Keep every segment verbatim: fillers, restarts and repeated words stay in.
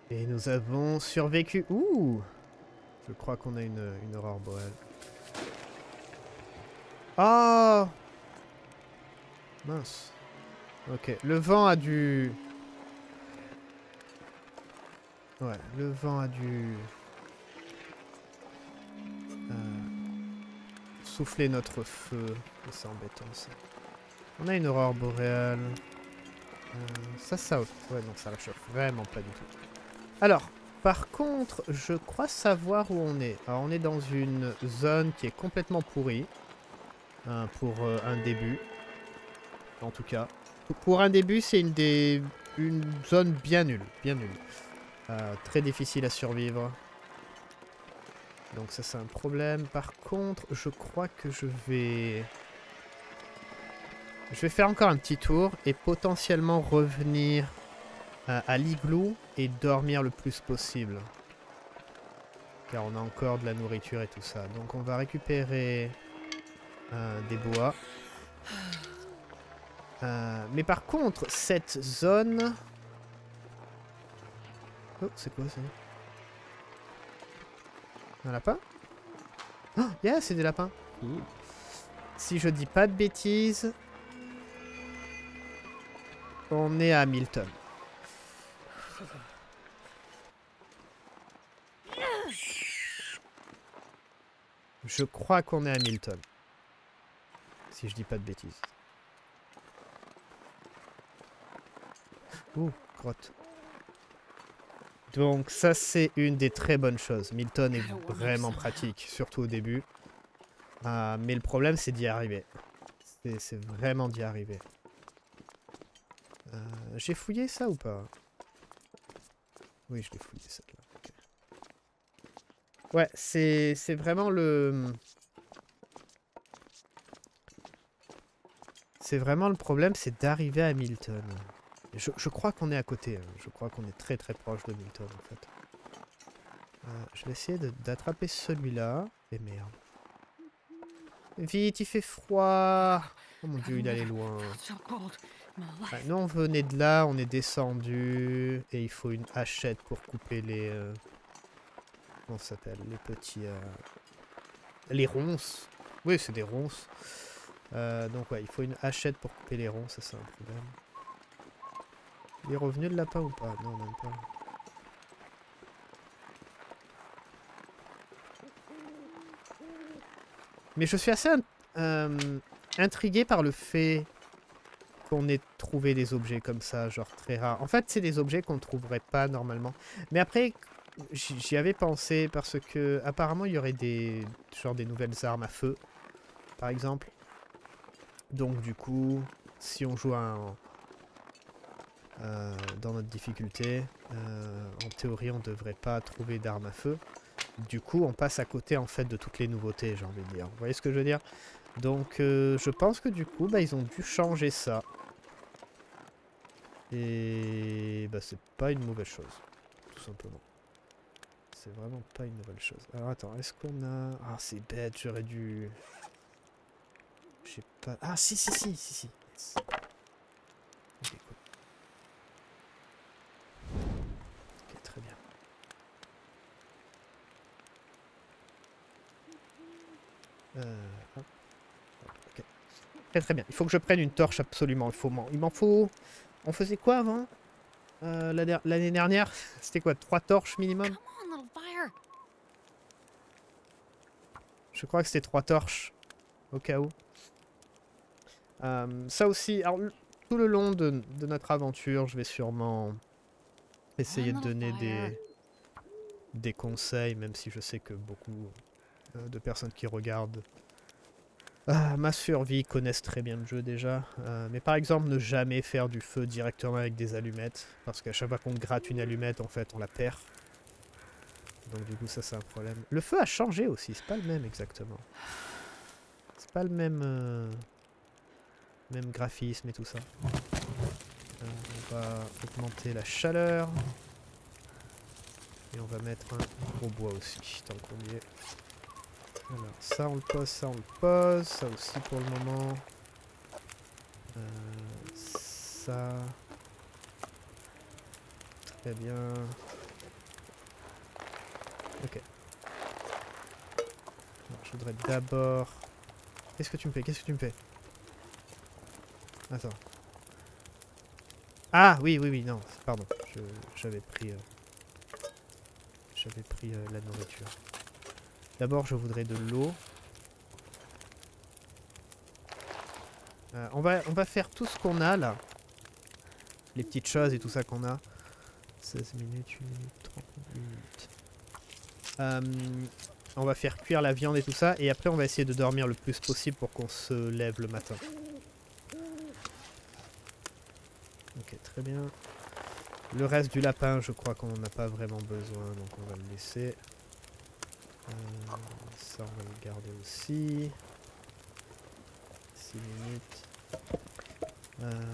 Et nous avons survécu. Ouh! Je crois qu'on a une, une aurore boréale. Oh! Mince. Ok, le vent a dû... Ouais, le vent a dû... Euh, souffler notre feu. C'est embêtant ça. On a une aurore boréale. Euh, ça, ça... Ouais, non, ça la chauffe vraiment pas du tout. Alors, par contre, je crois savoir où on est. Alors, on est dans une zone qui est complètement pourrie. Hein, pour euh, un début. En tout cas. Pour un début, c'est une des... une zone bien nulle. Bien nulle. Euh, très difficile à survivre. Donc ça, c'est un problème. Par contre, je crois que je vais... Je vais faire encore un petit tour et potentiellement revenir euh, à l'igloo et dormir le plus possible. Car on a encore de la nourriture et tout ça. Donc on va récupérer euh, des bois. Euh, mais par contre, cette zone... Oh, c'est quoi ça? Un lapin? Oh, yeah, c'est des lapins. Cool. Si je dis pas de bêtises, on est à Hamilton. Je crois qu'on est à Hamilton. Si je dis pas de bêtises. Ouh, grotte. Donc ça, c'est une des très bonnes choses. Milton est vraiment pratique, surtout au début. Euh, mais le problème, c'est d'y arriver. C'est vraiment d'y arriver. Euh, J'ai fouillé ça ou pas? Oui, je l'ai fouillé, celle-là. Okay. Ouais, c'est vraiment le... C'est vraiment le problème, c'est d'arriver à Milton. Je, je crois qu'on est à côté. Hein. Je crois qu'on est très très proche de Milton, en fait. Euh, je vais essayer d'attraper celui-là. Et merde. Vite, il fait froid. Oh mon dieu, il allait loin. Ah, nous, on venait de là, on est descendu. Et il faut une hachette pour couper les... Euh... Comment ça s'appelle? Les petits... Euh... Les ronces. Oui, c'est des ronces. Euh, donc ouais, il faut une hachette pour couper les ronces, ça c'est un problème. Il est revenu le lapin ou pas? Non, même pas. Mais je suis assez euh, intrigué par le fait qu'on ait trouvé des objets comme ça, genre très rares. En fait, c'est des objets qu'on ne trouverait pas normalement. Mais après, j'y avais pensé parce que apparemment il y aurait des genre des nouvelles armes à feu, par exemple. Donc du coup, si on joue un, euh, dans notre difficulté, euh, en théorie, on ne devrait pas trouver d'armes à feu. Du coup, on passe à côté en fait de toutes les nouveautés, j'ai envie de dire. Vous voyez ce que je veux dire? Donc, euh, je pense que du coup, bah, ils ont dû changer ça. Et bah, c'est pas une mauvaise chose, tout simplement. C'est vraiment pas une nouvelle chose. Alors attends, est-ce qu'on a... Ah, c'est bête, j'aurais dû... J'ai pas... Ah, si, si, si, si, si. Yes. Okay, cool. Ok, très bien. Euh... Hop. Ok. Très très bien. Il faut que je prenne une torche absolument. Il faut il m'en faut... On faisait quoi avant euh, l'année dernière? C'était quoi? Trois torches minimum? Je crois que c'était trois torches. Au cas où. Euh, ça aussi, alors, tout le long de, de notre aventure, je vais sûrement essayer de donner des, des conseils, même si je sais que beaucoup euh, de personnes qui regardent euh, ma survie connaissent très bien le jeu déjà. Euh, mais par exemple, ne jamais faire du feu directement avec des allumettes, parce qu'à chaque fois qu'on gratte une allumette, en fait, on la perd. Donc du coup, ça c'est un problème. Le feu a changé aussi, c'est pas le même exactement. C'est pas le même... Euh... Même graphisme et tout ça. Euh, on va augmenter la chaleur. Et on va mettre un gros bois aussi, tant qu'on y est. Alors, ça on le pose, ça on le pose. Ça aussi pour le moment. Euh, ça. Très bien. Ok. Alors, je voudrais d'abord... Qu'est-ce que tu me fais? Qu'est-ce que tu me fais? Attends. Ah oui, oui, oui, non, pardon. J'avais pris... Euh, J'avais pris euh, la nourriture. D'abord, je voudrais de l'eau. Euh, on, va, on va faire tout ce qu'on a là. Les petites choses et tout ça qu'on a. seize minutes, huit minutes, trente minutes. Euh, on va faire cuire la viande et tout ça. Et après, on va essayer de dormir le plus possible pour qu'on se lève le matin. Ok, très bien. Le reste du lapin, je crois qu'on n'en a pas vraiment besoin. Donc on va le laisser. Euh, ça, on va le garder aussi. six minutes. Euh,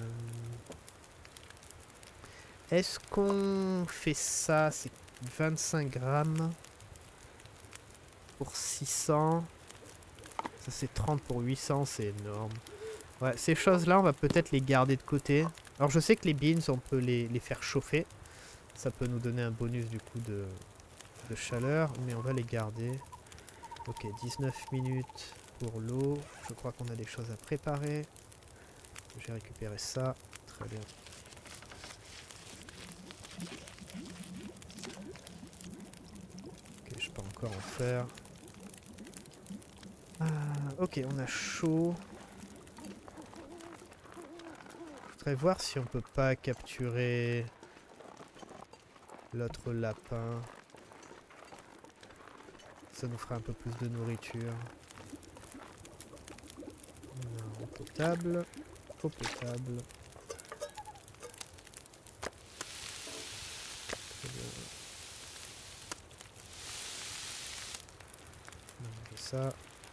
Est-ce qu'on fait ça? C'est vingt-cinq grammes pour six cents. Ça c'est trente pour huit cents, c'est énorme. Ouais, ces choses-là, on va peut-être les garder de côté. Alors je sais que les beans, on peut les, les faire chauffer. Ça peut nous donner un bonus du coup de, de chaleur, mais on va les garder. Ok, dix-neuf minutes pour l'eau. Je crois qu'on a des choses à préparer. J'ai récupéré ça. Très bien. Ok, je peux encore en faire. Ah, ok, on a chaud. Je voudrais voir si on peut pas capturer l'autre lapin. Ça nous fera un peu plus de nourriture. On a eau potable. Eau potable. Très bien. On a ça.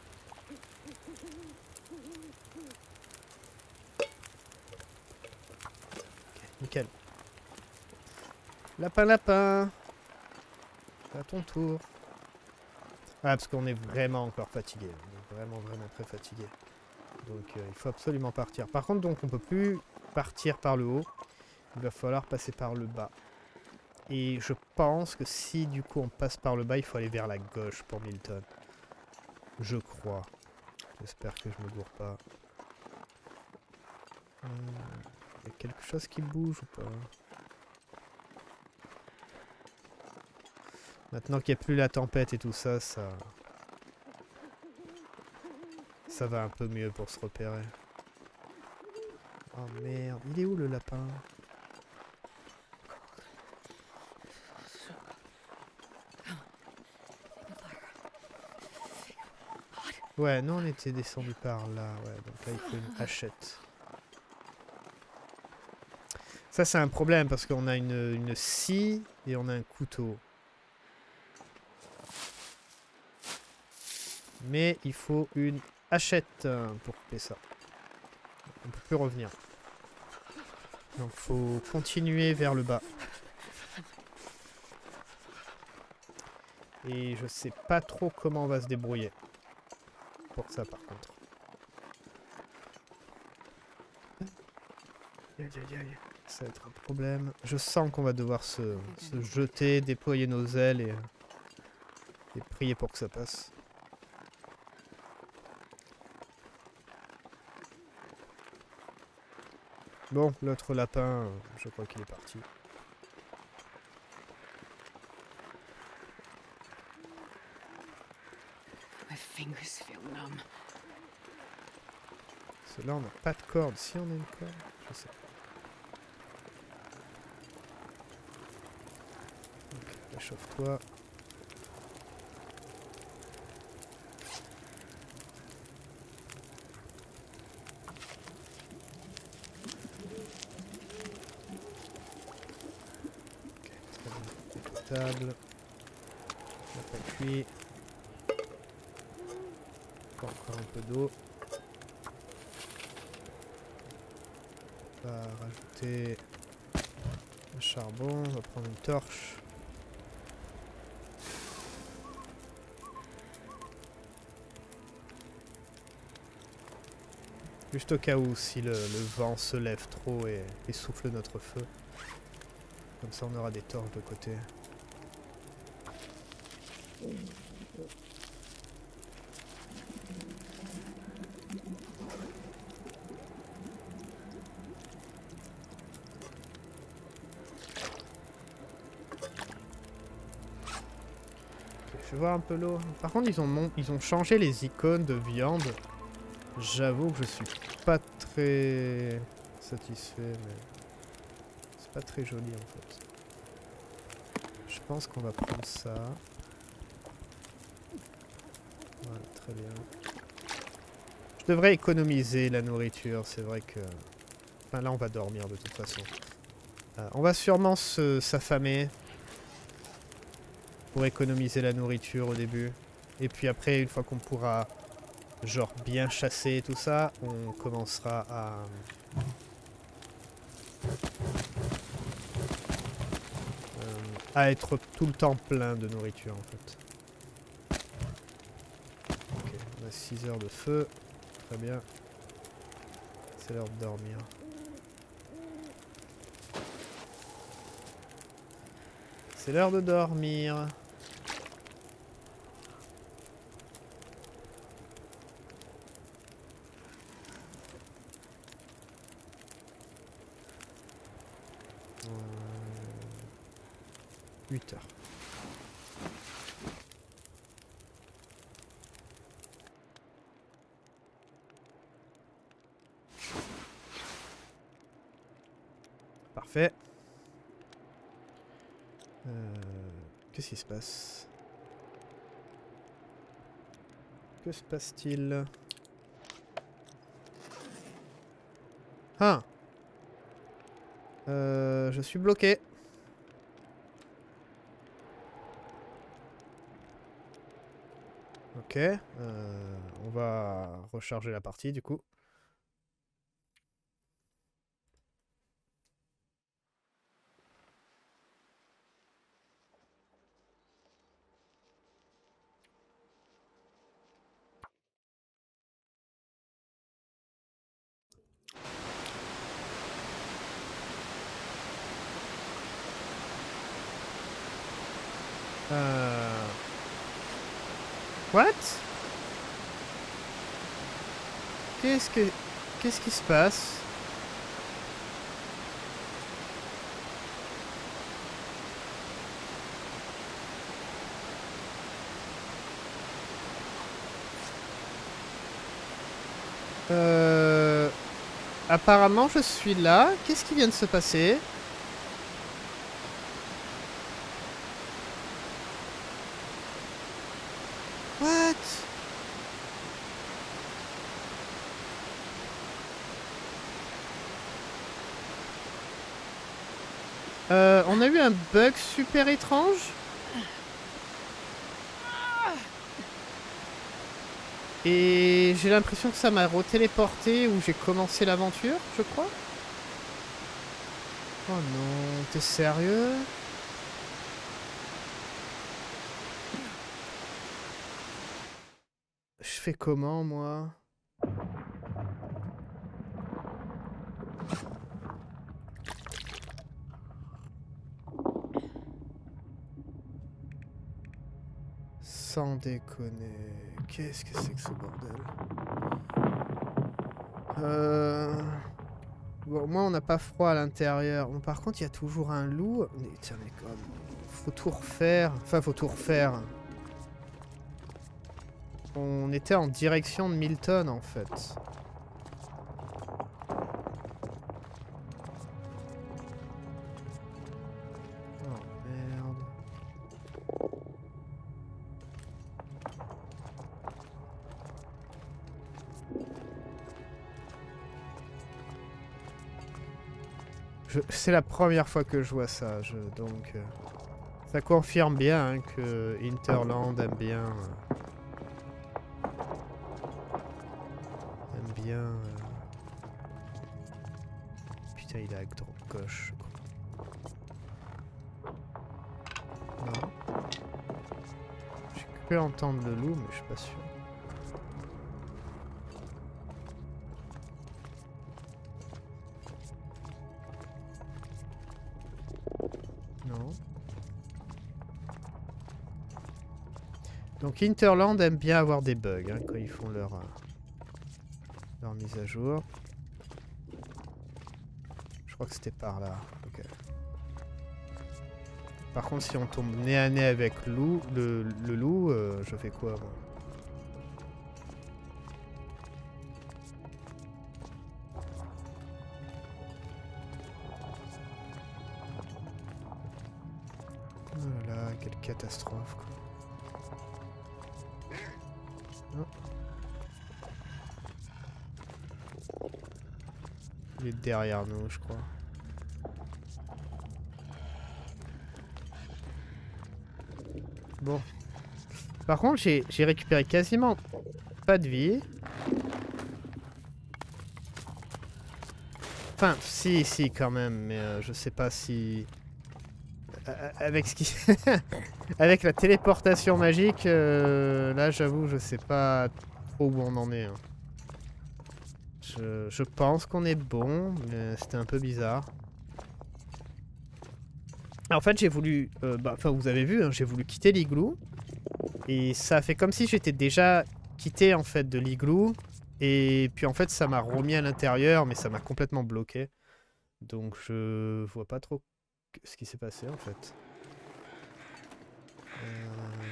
Nickel. Lapin, lapin. C'est à ton tour. Ah, parce qu'on est vraiment encore fatigué. On est vraiment, vraiment très fatigué. Donc euh, il faut absolument partir. Par contre, donc on peut plus partir par le haut. Il va falloir passer par le bas. Et je pense que si du coup on passe par le bas, il faut aller vers la gauche pour Milton. Je crois. J'espère que je me gourre pas. Il euh, y a quelque chose qui bouge ou pas? Maintenant qu'il n'y a plus la tempête et tout ça, ça... Ça va un peu mieux pour se repérer. Oh merde, il est où le lapin? Ouais, nous on était descendu par là, ouais, donc là il faut une hachette. Ça c'est un problème parce qu'on a une, une scie et on a un couteau. Mais il faut une hachette pour couper ça. On peut plus revenir. Donc faut continuer vers le bas. Et je sais pas trop comment on va se débrouiller. Pour ça par contre. Aïe aïe aïe. Ça va être un problème. Je sens qu'on va devoir se, se jeter, déployer nos ailes et, et prier pour que ça passe. Bon, l'autre lapin, je crois qu'il est parti. Ceux-là, on n'a pas de corde. Si on a une corde, je sais pas. Ok, réchauffe-toi. Table. On n'a pas cuit. Encore, encore un peu d'eau. On va rajouter un charbon. On va prendre une torche. Juste au cas où si le, le vent se lève trop et, et souffle notre feu. Comme ça on aura des torches de côté. Je vais voir un peu l'eau. Par contre, ils ont, mon... ils ont changé les icônes de viande. J'avoue que je suis pas très satisfait, mais c'est pas très joli en fait. Je pense qu'on va prendre ça. Voilà, très bien. Je devrais économiser la nourriture, c'est vrai que... Enfin là, on va dormir de toute façon. Euh, on va sûrement se s'affamer. Pour économiser la nourriture au début. Et puis après, une fois qu'on pourra genre bien chasser et tout ça, on commencera à... Euh, à être tout le temps plein de nourriture en fait. Ok, on a six heures de feu. Très bien. C'est l'heure de dormir. C'est l'heure de dormir. huit heures. Parfait. Euh, Qu'est-ce qui se passe? Que se passe-t-il? Ah! Euh, je suis bloqué. Ok, euh, on va recharger la partie du coup. Euh... What? Qu'est-ce que... Qu'est-ce qui se passe? Euh... Apparemment je suis là. Qu'est-ce qui vient de se passer? What? Euh, on a eu un bug super étrange. Et j'ai l'impression que ça m'a retéléporté où j'ai commencé l'aventure, je crois. Oh non, t'es sérieux? Je fais comment, moi? Sans déconner. Qu'est-ce que c'est que ce bordel? Euh... Bon, au moins on n'a pas froid à l'intérieur. Bon, par contre, il y a toujours un loup. Mais tiens, mais comme... Faut tout refaire. Enfin, faut tout refaire. On était en direction de Milton, en fait. Oh, merde. C'est la première fois que je vois ça, je, donc euh, ça confirme bien hein, que Hinterland aime bien euh, aime bien. Euh... Putain, il est à gauche. Non. J'ai cru entendre le loup, mais je suis pas sûr. Non. Donc Hinterland aime bien avoir des bugs hein, quand ils font leur, euh, leur mise à jour. Je crois que c'était par là. Okay. Par contre si on tombe nez à nez avec loup, le, le loup, euh, je fais quoi moi? Oh là là, quelle catastrophe quoi. Oh. Il est derrière nous je crois. Bon. Par contre j'ai récupéré quasiment pas de vie. Enfin si si quand même mais euh, je sais pas si... Euh, avec ce qui... avec la téléportation magique, euh, là j'avoue je sais pas trop où on en est. Hein. Je, je pense qu'on est bon, mais c'était un peu bizarre. En fait j'ai voulu... Euh, bah, enfin vous avez vu, hein, j'ai voulu quitter l'igloo. Et ça a fait comme si j'étais déjà quitté en fait de l'igloo. Et puis en fait ça m'a remis à l'intérieur, mais ça m'a complètement bloqué. Donc je vois pas trop ce qui s'est passé en fait. Euh...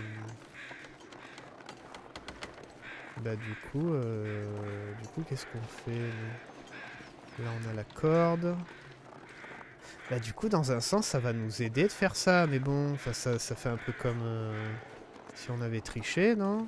Bah du coup, euh... du coup qu'est-ce qu'on fait? Là on a la corde. Bah du coup dans un sens ça va nous aider de faire ça, mais bon, ça, ça fait un peu comme euh... si on avait triché, non?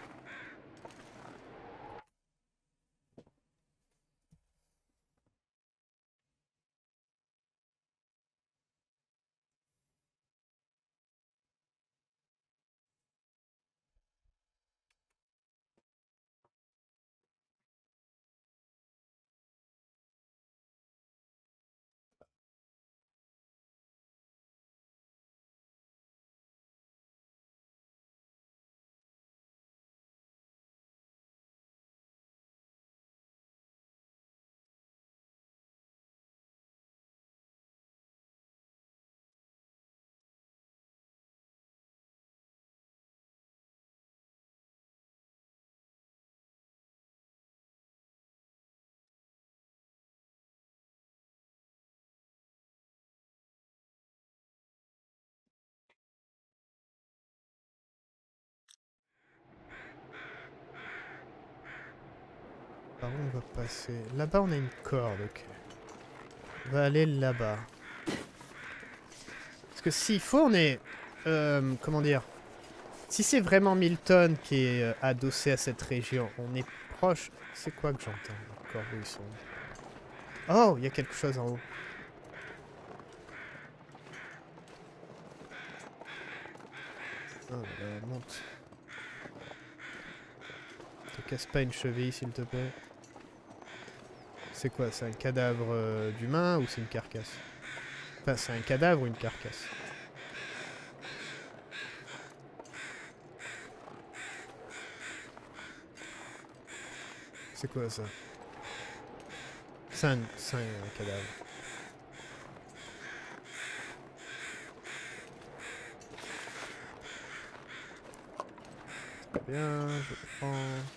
Par où on va passer? Là-bas on a une corde, ok. On va aller là-bas. Parce que s'il faut on est... Euh, comment dire? Si c'est vraiment Milton qui est euh, adossé à cette région, on est proche... C'est quoi que j'entends? Les corbeaux ils sont... Oh, il y a quelque chose en haut. Oh là, monte. Te casse pas une cheville s'il te plaît. C'est quoi? C'est un cadavre euh, d'humain ou c'est une carcasse? Enfin, c'est un cadavre ou une carcasse? C'est quoi ça? C'est un, c'est un cadavre. Bien, je prends...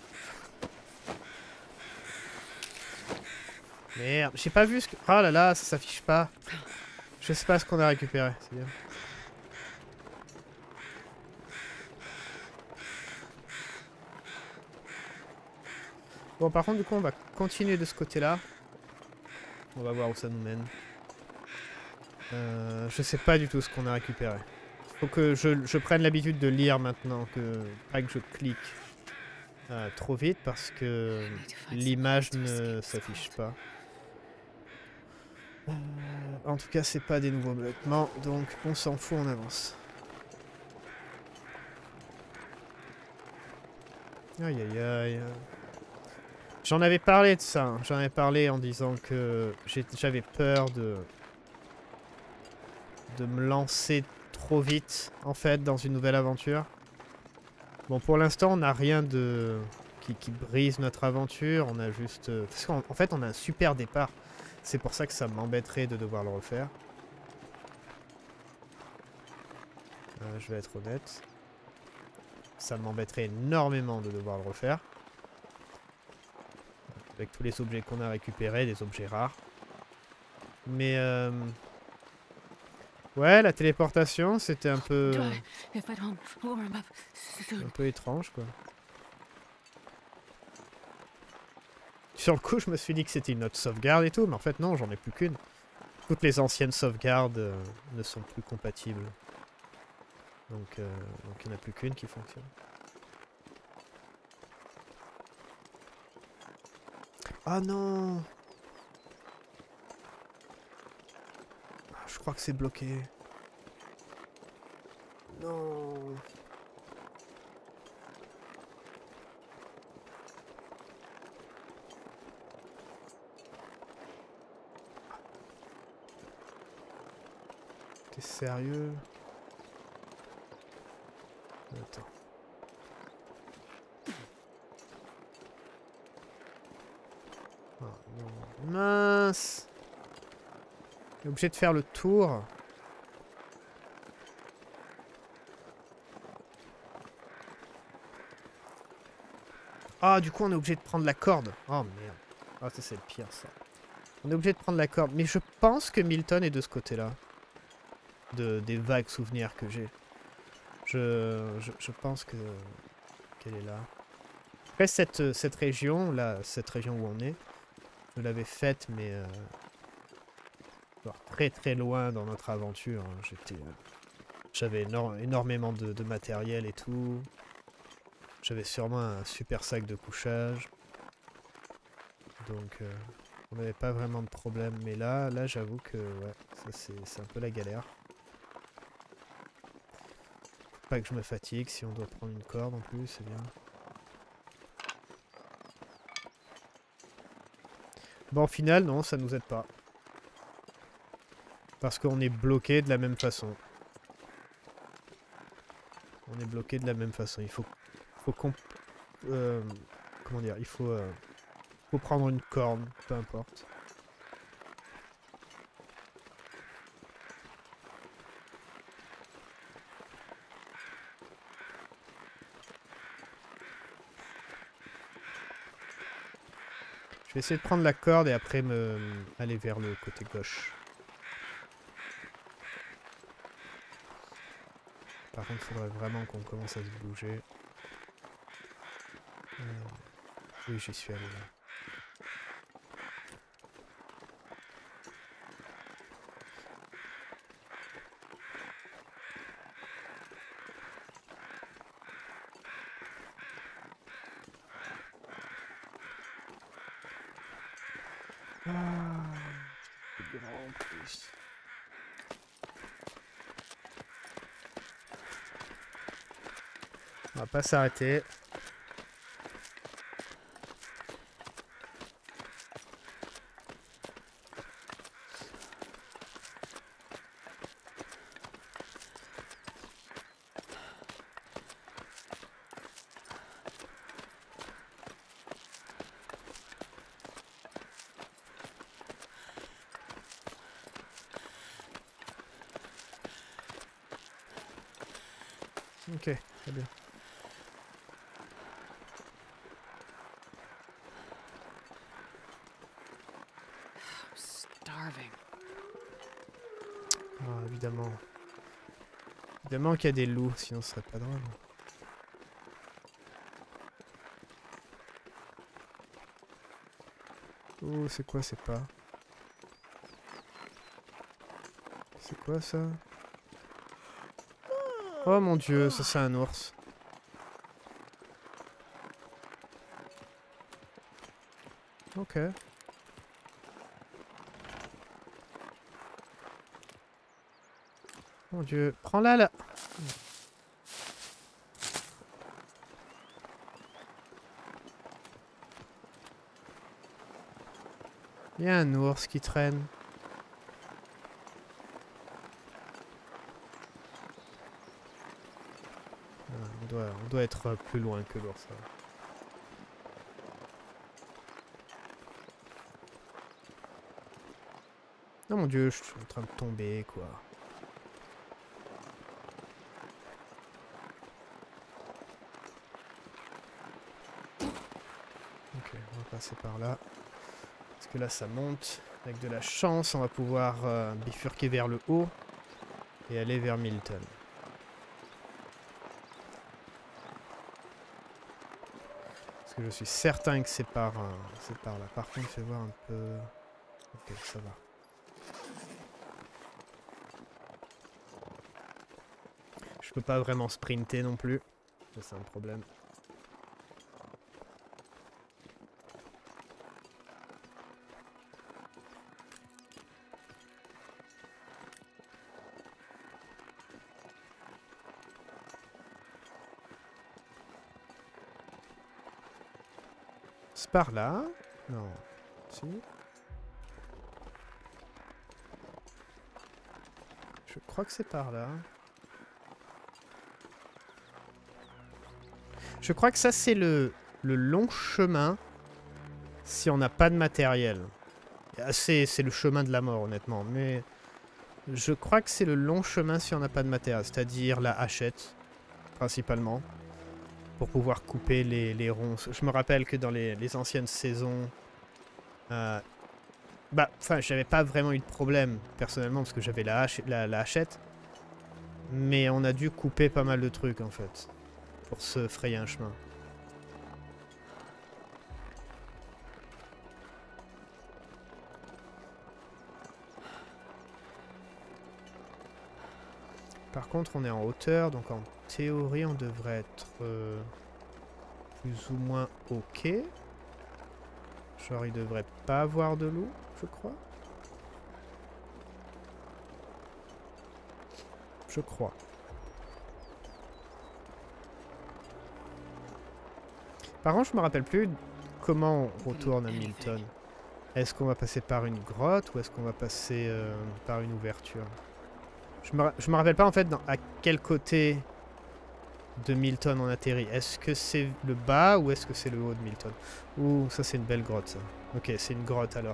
Merde, j'ai pas vu ce que... Oh là là, ça s'affiche pas. Je sais pas ce qu'on a récupéré, c'est bien. Bon, par contre, du coup, on va continuer de ce côté-là. On va voir où ça nous mène. Euh, je sais pas du tout ce qu'on a récupéré. Faut que je, je prenne l'habitude de lire maintenant, que pas que je clique euh, trop vite parce que l'image ne s'affiche pas. Euh, en tout cas, c'est pas des nouveaux bloquements, donc on s'en fout, on avance. Aïe aïe aïe. J'en avais parlé de ça, hein. J'en avais parlé en disant que j'avais peur de... de me lancer trop vite, en fait, dans une nouvelle aventure. Bon, pour l'instant, on n'a rien de... Qui, qui brise notre aventure. On a juste... Parce qu'en en fait, on a un super départ. C'est pour ça que ça m'embêterait de devoir le refaire. Euh, je vais être honnête. ça m'embêterait énormément de devoir le refaire. Avec tous les objets qu'on a récupérés, des objets rares. Mais euh... ouais, la téléportation, c'était un peu... un peu étrange, quoi. Sur le coup, je me suis dit que c'était une autre sauvegarde et tout, mais en fait non, j'en ai plus qu'une. Toutes les anciennes sauvegardes euh, ne sont plus compatibles. Donc, euh, donc il n'y en a plus qu'une qui fonctionne. Ah non! Je crois que c'est bloqué. Non! T'es sérieux? Attends. Oh, non. Mince! On est obligé de faire le tour. Ah, du coup, on est obligé de prendre la corde. Oh merde. Ah, ça, c'est le pire, ça. On est obligé de prendre la corde. Mais je pense que Milton est de ce côté-là. De, des vagues souvenirs que j'ai. Je, je, je pense que qu'elle est là. Après, cette, cette région, là, cette région où on est, je l'avais faite, mais euh, genre très très loin dans notre aventure. Hein. J'étais, euh, j'avais éno énormément de, de matériel et tout. J'avais sûrement un super sac de couchage. Donc, euh, on n'avait pas vraiment de problème. Mais là, là, j'avoue que ouais, ça c'est un peu la galère. Faut pas que je me fatigue si on doit prendre une corde en plus, c'est bien. Bon, au final, non, ça nous aide pas. Parce qu'on est bloqué de la même façon. On est bloqué de la même façon. Il faut, faut qu'on... Euh, comment dire? Il faut, euh, faut prendre une corde, peu importe. Je vais essayer de prendre la corde et après me aller vers le côté gauche. Par contre, il faudrait vraiment qu'on commence à se bouger. Euh, oui, j'y suis allé là. Ah, c'est grand en plus. On va pas s'arrêter. Ok, très bien. Ah, évidemment. Évidemment qu'il y a des loups, sinon ce serait pas drôle. Oh, c'est quoi, c'est pas? C'est quoi ça? Oh mon dieu, ça c'est un ours. Ok. Mon dieu, prends-la là. Il y a un ours qui traîne. Ah, on doit, on doit être plus loin que l'ours. Oh mon dieu, je suis en train de tomber quoi. passer par là. Parce que là, ça monte. Avec de la chance, on va pouvoir euh, bifurquer vers le haut et aller vers Milton. Parce que je suis certain que c'est par, euh, c'est par là. Par contre, fais voir un peu... Ok, ça va. Je peux pas vraiment sprinter non plus. Ça, c'est un problème. C'est par là? Non. Si? Je crois que c'est par là. Je crois que ça, c'est le, le long chemin si on n'a pas de matériel. C'est le chemin de la mort, honnêtement. Mais je crois que c'est le long chemin si on n'a pas de matériel. C'est-à-dire la hachette, principalement. Pour pouvoir couper les, les ronces. Je me rappelle que dans les, les anciennes saisons... Euh, bah, enfin, j'avais pas vraiment eu de problème, personnellement, parce que j'avais la, hache, la, la hachette. Mais on a dû couper pas mal de trucs, en fait. Pour se frayer un chemin. Par contre, on est en hauteur, donc en théorie, on devrait être euh, plus ou moins ok. Genre, il devrait pas avoir de loup, je crois. Je crois. Par contre, je me rappelle plus comment on retourne à Milton. Est-ce qu'on va passer par une grotte ou est-ce qu'on va passer euh, par une ouverture? Je me, je me rappelle pas en fait dans, à quel côté de Milton on atterrit. Est-ce que c'est le bas ou est-ce que c'est le haut de Milton? Ouh, ça c'est une belle grotte ça. Ok, c'est une grotte alors.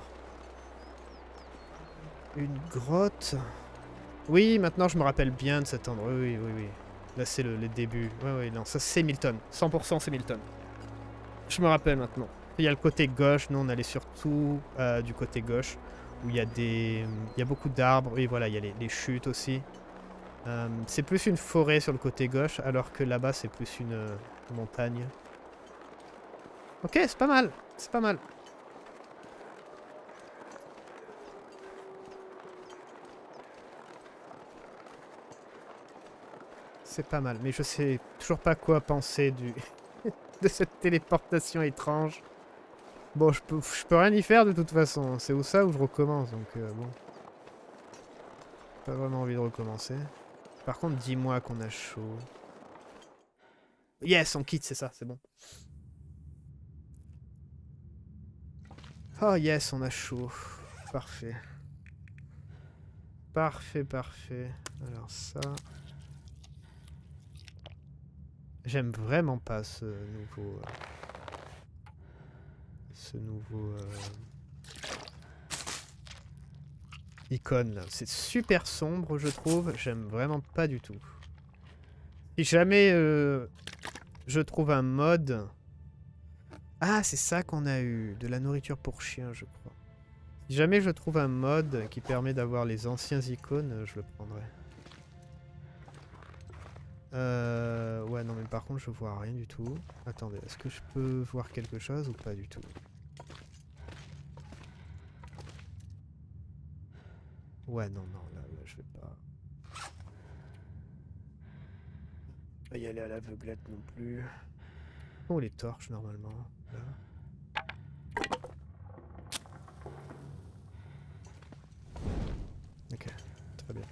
Une grotte. Oui, maintenant je me rappelle bien de cet endroit. Oui, oui, oui. Là c'est le, le début. Oui, oui, non, ça c'est Milton. cent pour cent c'est Milton. Je me rappelle maintenant. Il y a le côté gauche. Nous on allait surtout euh, du côté gauche. Où il y a des... Il y a beaucoup d'arbres. Oui, voilà, il y a les, les chutes aussi. Euh, c'est plus une forêt sur le côté gauche, alors que là-bas, c'est plus une euh, montagne. Ok, c'est pas mal. C'est pas mal. C'est pas mal. Mais je sais toujours pas quoi penser du de cette téléportation étrange. Bon, je peux, je peux rien y faire de toute façon. C'est où ça où je recommence, donc euh, bon. Pas vraiment envie de recommencer. Par contre, dis-moi qu'on a chaud. Yes, on quitte, c'est ça, c'est bon. Oh yes, on a chaud. Parfait. Parfait, parfait. Alors ça... J'aime vraiment pas ce nouveau... Euh, ce nouveau... Euh, icône là. C'est super sombre, je trouve. J'aime vraiment pas du tout. Si jamais euh, je trouve un mode... Ah, c'est ça qu'on a eu. De la nourriture pour chien, je crois. Si jamais je trouve un mode qui permet d'avoir les anciens icônes, je le prendrai. Euh... Ouais, non, mais par contre, je vois rien du tout. Attendez, est-ce que je peux voir quelque chose ou pas du tout? Ouais, non, non, là, là je vais pas... Pas y aller à l'aveuglette non plus. Oh, les torches, normalement. Là. Ok, très bien.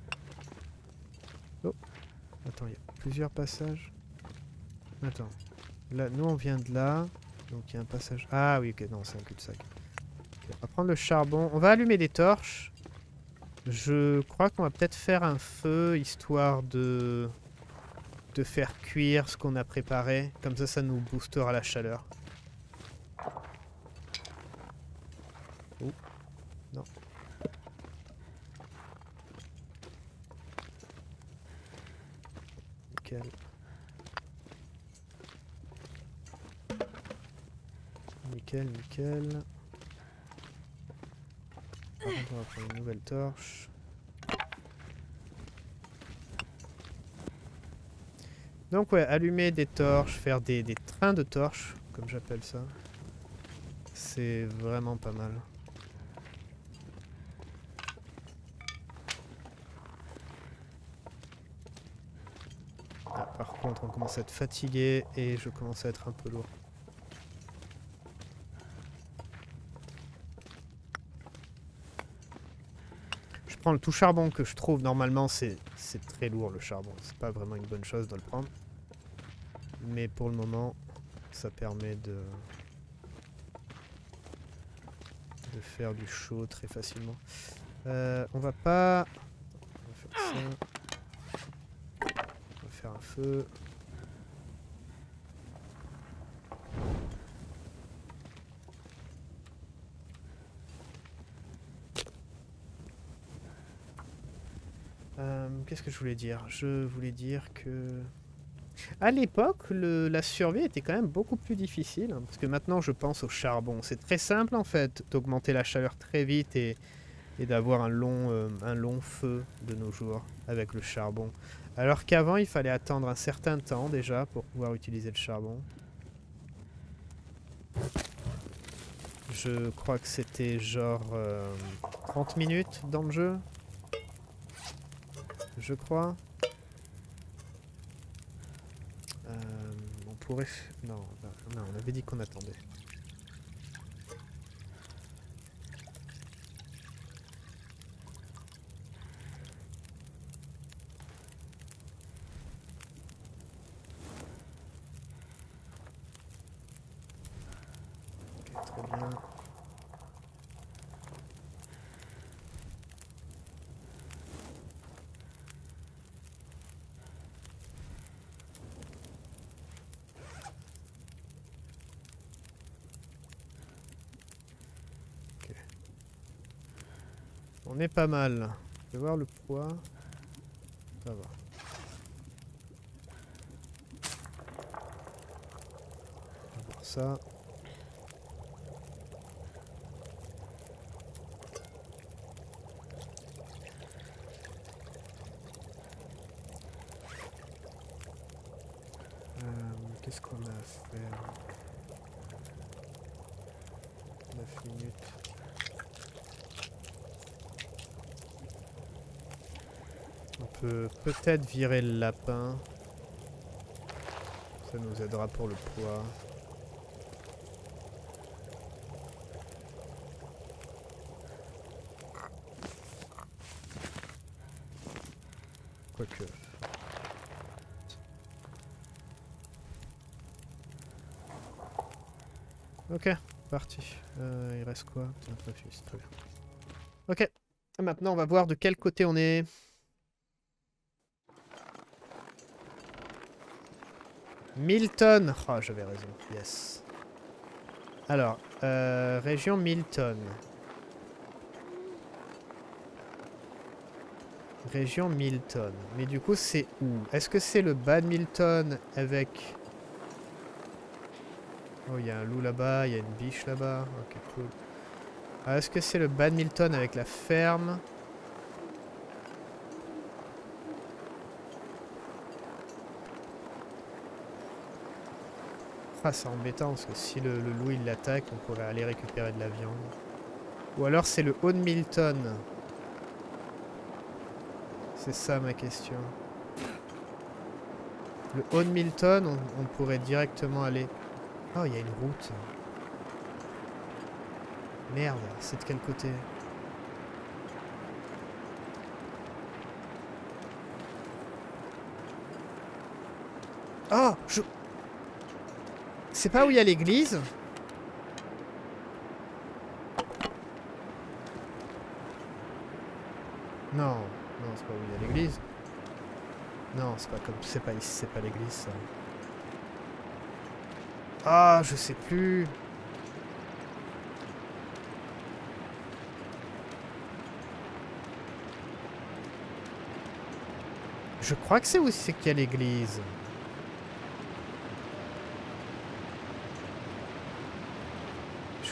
Oh, attends, il y a plusieurs passages. Attends, là, nous on vient de là, donc il y a un passage... Ah oui, ok, non, c'est un cul-de-sac. Okay, on va prendre le charbon, on va allumer des torches. Je crois qu'on va peut-être faire un feu, histoire de... de faire cuire ce qu'on a préparé. Comme ça, ça nous boostera la chaleur. Oh, non. Nickel. nickel, nickel. Par contre, on va prendre une nouvelle torche. Donc ouais, allumer des torches, faire des, des trains de torches, comme j'appelle ça. C'est vraiment pas mal. Ah, par contre, on commence à être fatigué et je commence à être un peu lourd. Je prends le tout charbon que je trouve. Normalement, c'est très lourd le charbon. C'est pas vraiment une bonne chose de le prendre. Mais pour le moment, ça permet de, de faire du chaud très facilement. Euh, on va pas... On va faire ça. On va faire un feu. Euh, Qu'est-ce que je voulais dire? Je voulais dire que... À l'époque, la survie était quand même beaucoup plus difficile. Hein, parce que maintenant, je pense au charbon. C'est très simple, en fait, d'augmenter la chaleur très vite et, et d'avoir un, long, euh, un long feu de nos jours avec le charbon. Alors qu'avant, il fallait attendre un certain temps, déjà, pour pouvoir utiliser le charbon. Je crois que c'était genre euh, trente minutes dans le jeu. Je crois. Euh, on pourrait... Non, non, on avait dit qu'on attendait. Ok, très bien. On est pas mal. Je vais voir le poids. Ça va. On va voir ça. Euh, Qu'est-ce qu'on a à faire? neuf minutes. On peut peut-être virer le lapin. Ça nous aidera pour le poids. Quoique. Ok, parti. Euh, il reste quoi? Très bien. Ok. Maintenant, on va voir de quel côté on est. Milton. Oh, j'avais raison. Yes. Alors, euh, région Milton. Région Milton. Mais du coup, c'est où? Est-ce que c'est le bas de Milton avec... Oh, il y a un loup là-bas, il y a une biche là-bas. Ok, cool. Est-ce que c'est le bas de Milton avec la ferme? Ah, c'est embêtant parce que si le, le loup il l'attaque, on pourrait aller récupérer de la viande. Ou alors c'est le haut de Milton. C'est ça ma question. Le haut de Milton, on, on pourrait directement aller... Oh, il y a une route. Merde, c'est de quel côté? Oh, je... C'est pas où il y a l'église? Non, non, c'est pas où il y a l'église. Non, c'est pas comme... C'est pas ici, c'est pas l'église, ça. Ah, je sais plus. Je crois que c'est où c'est qu'il y a l'église.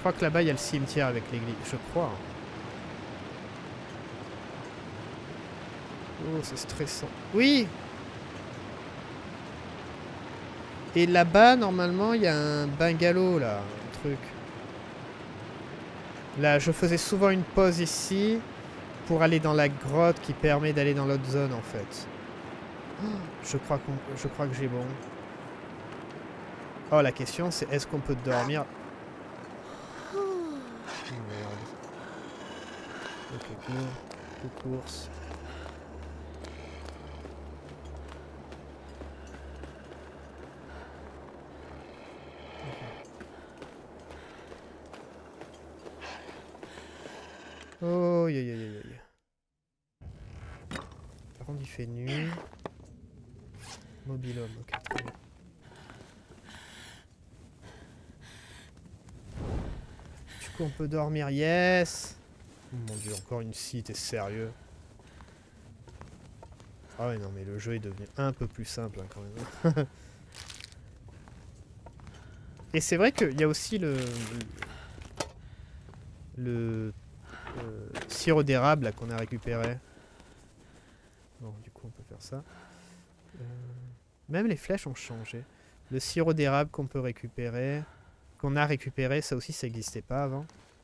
crois que là-bas, il y a le cimetière avec l'église. Je crois. Oh, c'est stressant. Oui! Et là-bas, normalement, il y a un bungalow, là. Un truc. Là, je faisais souvent une pause ici pour aller dans la grotte qui permet d'aller dans l'autre zone, en fait. Oh, je crois qu'on, je crois que j'ai bon. Oh, la question, c'est est-ce qu'on peut dormir? Merde. Ok, cours. Tout course. Oh, aïe aïe aïe aïe. Par contre, il fait nuit. Mobilhome, ok, très bien. Du coup, on peut dormir, yes! Oh mon dieu, encore une scie, t'es sérieux? Ah ouais, non, mais le jeu est devenu un peu plus simple, hein, quand même. Et c'est vrai qu'il y a aussi le... Le... le sirop d'érable qu'on a récupéré. Bon, du coup, on peut faire ça. Euh, même les flèches ont changé. Le sirop d'érable qu'on peut récupérer, qu'on a récupéré, ça aussi, ça n'existait pas avant.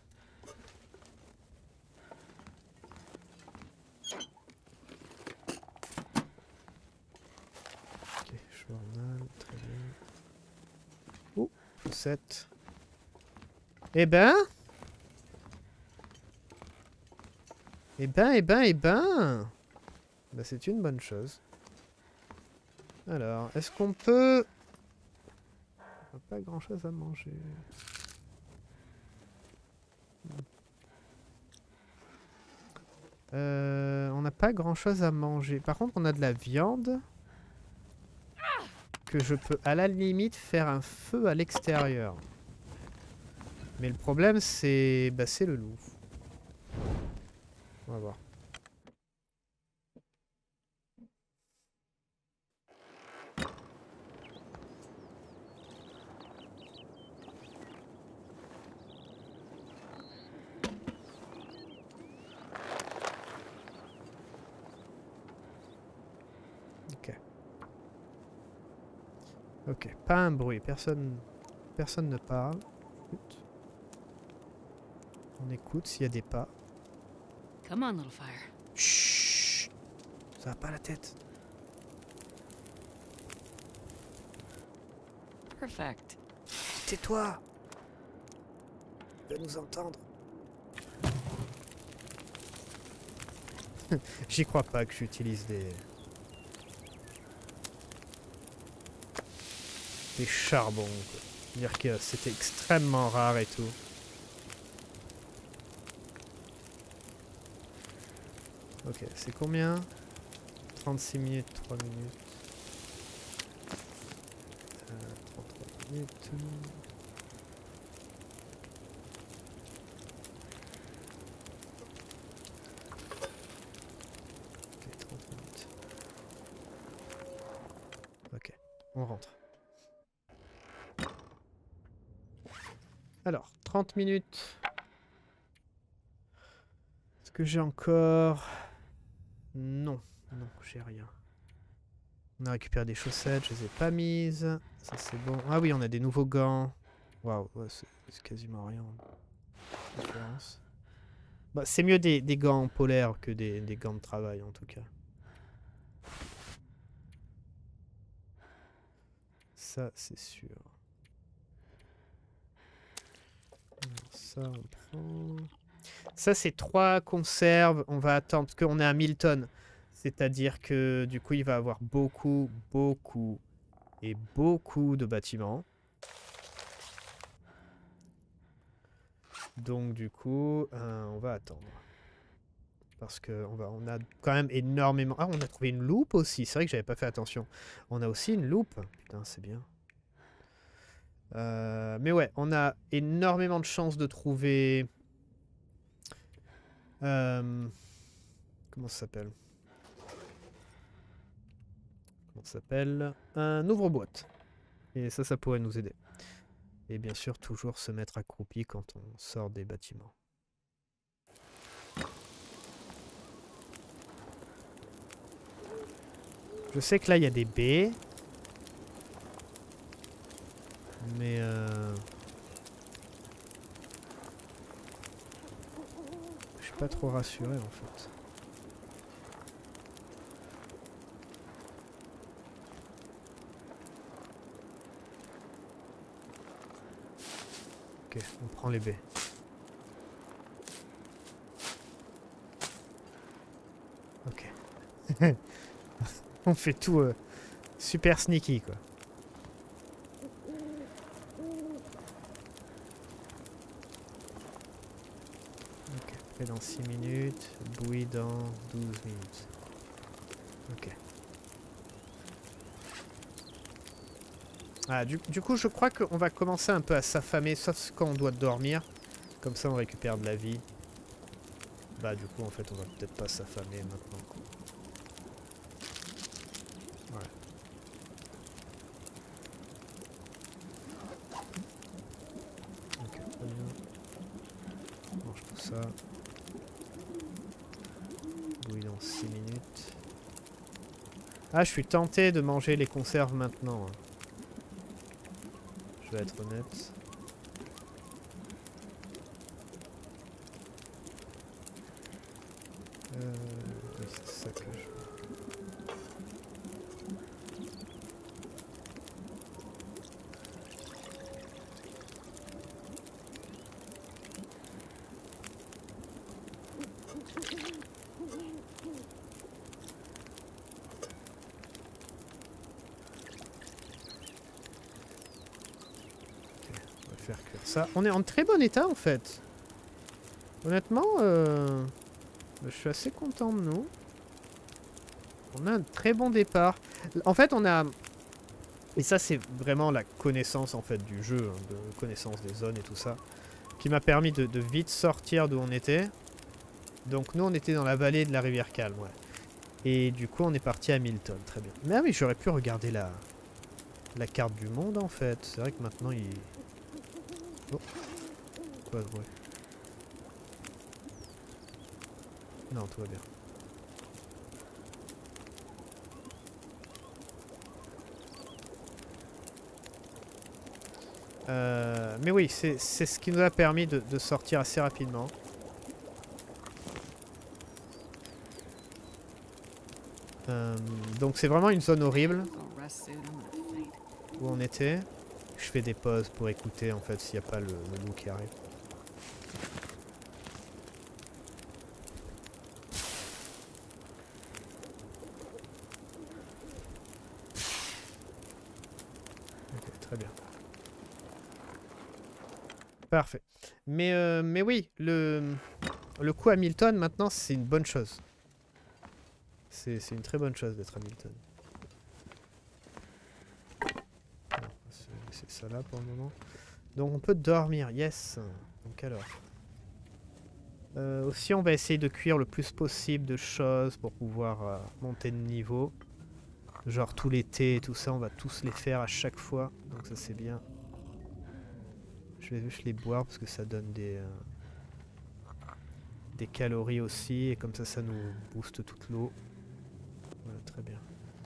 Ok, journal, très bien. Oh, chaussettes. Eh ben Eh ben, eh ben, eh ben Bah, c'est une bonne chose. Alors, est-ce qu'on peut... On n'a pas grand-chose à manger. Euh, on n'a pas grand-chose à manger. Par contre, on a de la viande. Que je peux, à la limite, faire un feu à l'extérieur. Mais le problème, c'est... Bah, c'est le loup. On va voir. Ok. Ok, pas un bruit. Personne, personne ne parle. Écoute. On écoute s'il y a des pas. Come on, little fire. Chut. Ça va pas la tête. Perfect. Tais-toi. Il va nous entendre. J'y crois pas que j'utilise des... des charbons. Dire que c'était extrêmement rare et tout. Ok, c'est combien? trente-six minutes, trois minutes. Euh, trente-trois minutes. Ok, trente minutes. Ok, on rentre. Alors, trente minutes. Est-ce que j'ai encore... Non, non, j'ai rien. On a récupéré des chaussettes, je les ai pas mises. Ça c'est bon. Ah oui, on a des nouveaux gants. Waouh, ouais, c'est quasiment rien. Différence. Bah, c'est mieux des, des gants polaires que des, des gants de travail en tout cas. Ça c'est sûr. Alors, ça on prend. Ça c'est trois conserves. On va attendre parce qu'on est à mille tonnes. C'est-à-dire que du coup il va avoir beaucoup, beaucoup et beaucoup de bâtiments. Donc du coup, euh, on va attendre. Parce qu'on va, on a quand même énormément... Ah, on a trouvé une loupe aussi. C'est vrai que j'avais pas fait attention. On a aussi une loupe. Putain, c'est bien. Euh, mais ouais, on a énormément de chances de trouver... Euh, comment ça s'appelle? Comment ça s'appelle? Un ouvre-boîte. Et ça, ça pourrait nous aider. Et bien sûr, toujours se mettre accroupi quand on sort des bâtiments. Je sais que là, il y a des baies. Mais... Euh... je suis pas trop rassuré, en fait. Ok, on prend les baies. Ok. On fait tout euh, super sneaky, quoi. Ok, prêt dans six minutes, bouillie dans douze minutes. Ok. Ah, du, du coup, je crois qu'on va commencer un peu à s'affamer, sauf quand on doit dormir. Comme ça, on récupère de la vie. Bah, du coup, en fait, on va peut-être pas s'affamer maintenant, quoi. Ouais. Ok, très bien. On mange tout ça. Bouillie dans six minutes. Ah, je suis tenté de manger les conserves maintenant. Hein. Je vais être honnête. Euh, oui, c'est ça que je... faire cuire ça. On est en très bon état en fait. Honnêtement, euh, je suis assez content de nous. On a un très bon départ. En fait, on a... Et ça, c'est vraiment la connaissance en fait du jeu, hein, de connaissance des zones et tout ça, qui m'a permis de, de vite sortir d'où on était. Donc nous, on était dans la vallée de la rivière Calme, ouais. Et du coup, on est parti à Milton, très bien. Mais ah oui, j'aurais pu regarder la, la carte du monde en fait. C'est vrai que maintenant, il... Oh. Quoi ce bruit? Non, tout va bien. Euh, mais oui, c'est ce qui nous a permis de, de sortir assez rapidement. Euh, donc c'est vraiment une zone horrible où on était. Je fais des pauses pour écouter en fait s'il n'y a pas le, le loup qui arrive. Ok, très bien. Parfait. Mais, euh, mais oui, le, le coup à Milton maintenant c'est une bonne chose. C'est une très bonne chose d'être à Milton. C'est ça là pour le moment. Donc on peut dormir, yes. Donc alors. Euh, aussi on va essayer de cuire le plus possible de choses pour pouvoir euh, monter de niveau. Genre tous les thés et tout ça, on va tous les faire à chaque fois. Donc ça c'est bien. Je vais juste les boire parce que ça donne des, euh, des calories aussi. Et comme ça, ça nous booste toute l'eau. Voilà, très bien.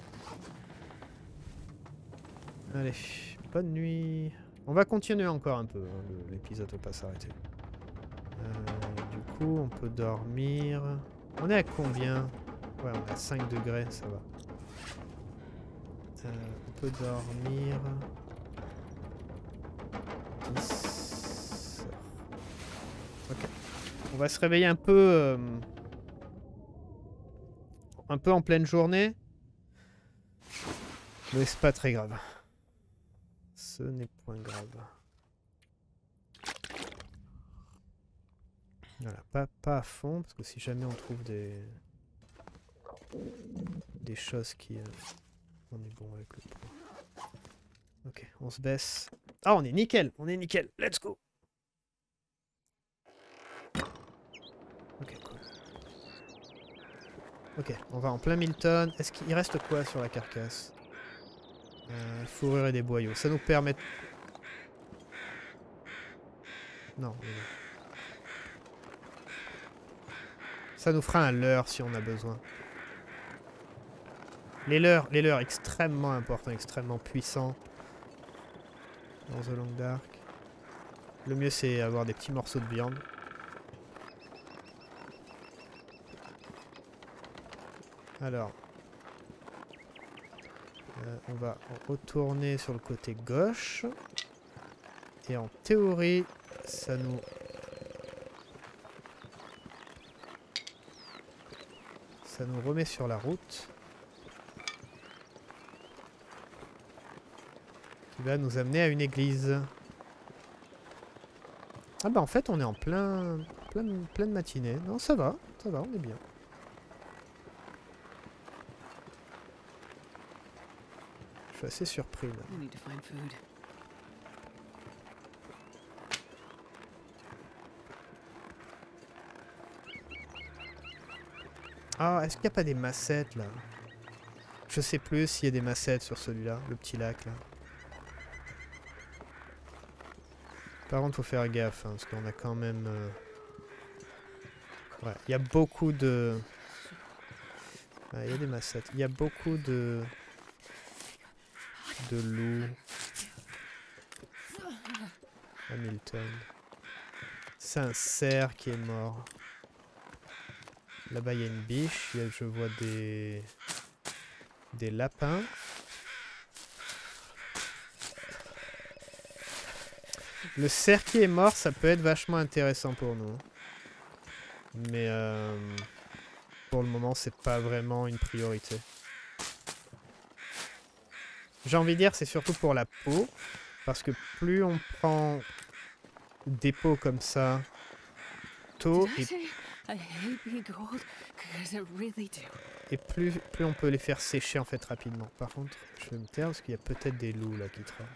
Allez, bonne nuit. On va continuer encore un peu, hein, l'épisode ne va pas s'arrêter. Euh, du coup, on peut dormir. On est à combien? Ouais, on est à cinq degrés, ça va. Euh, on peut dormir... dix. Ok. On va se réveiller un peu... Euh, un peu en pleine journée. Mais c'est pas très grave. Ce n'est point grave. Voilà, pas, pas à fond, parce que si jamais on trouve des... des choses qui... Euh, on est bon avec le poids. Ok, on se baisse. Ah, on est nickel, on est nickel. Let's go. Ok, cool. Ok, on va en plein Milton. Est-ce qu'il reste quoi sur la carcasse? euh, Fourrure et des boyaux. Ça nous permet... Non. Mais non. Ça nous fera un leurre si on a besoin. Les leurres, les leurres extrêmement importants, extrêmement puissants dans The Long Dark. Le mieux c'est avoir des petits morceaux de viande. Alors, euh, on va retourner sur le côté gauche. Et en théorie, ça nous... Ça nous remet sur la route. Qui va nous amener à une église. Ah bah en fait on est en plein, plein, pleine matinée. Non ça va, ça va, on est bien. Je suis assez surpris là. Ah, est-ce qu'il n'y a pas des massettes là? Je sais plus s'il y a des massettes sur celui-là, le petit lac là. Par contre, faut faire gaffe, hein, parce qu'on a quand même... Euh... Ouais, il y a beaucoup de... Il ouais, y a des massettes. Il y a beaucoup de... De loups. Hamilton. C'est un cerf qui est mort. Là-bas, il y a une biche. Il y a, je vois des... Des lapins. Le cerf qui est mort, ça peut être vachement intéressant pour nous. Mais euh, pour le moment, c'est pas vraiment une priorité. J'ai envie de dire, c'est surtout pour la peau. Parce que plus on prend des peaux comme ça tôt, et, et plus, plus on peut les faire sécher en fait rapidement. Par contre, je vais me taire parce qu'il y a peut-être des loups là qui traînent.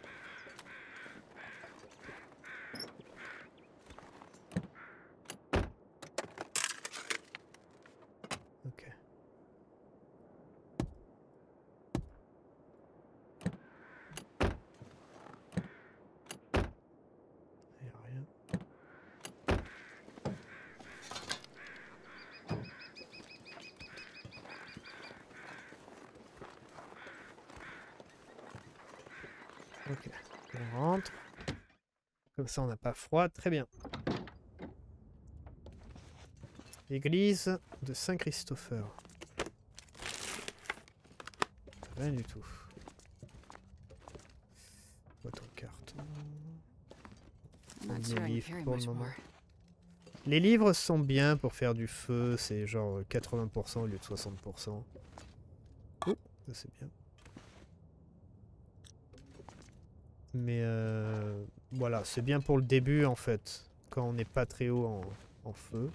Ok, on rentre. Comme ça, on n'a pas froid. Très bien. Église de Saint-Christopher. Rien du tout. Boîte en carton. Les livres pour le moment. Les livres sont bien pour faire du feu. C'est genre quatre-vingts pour cent au lieu de soixante pour cent. Oh, ça c'est bien. Mais euh, voilà, c'est bien pour le début en fait, quand on n'est pas très haut en, en feu.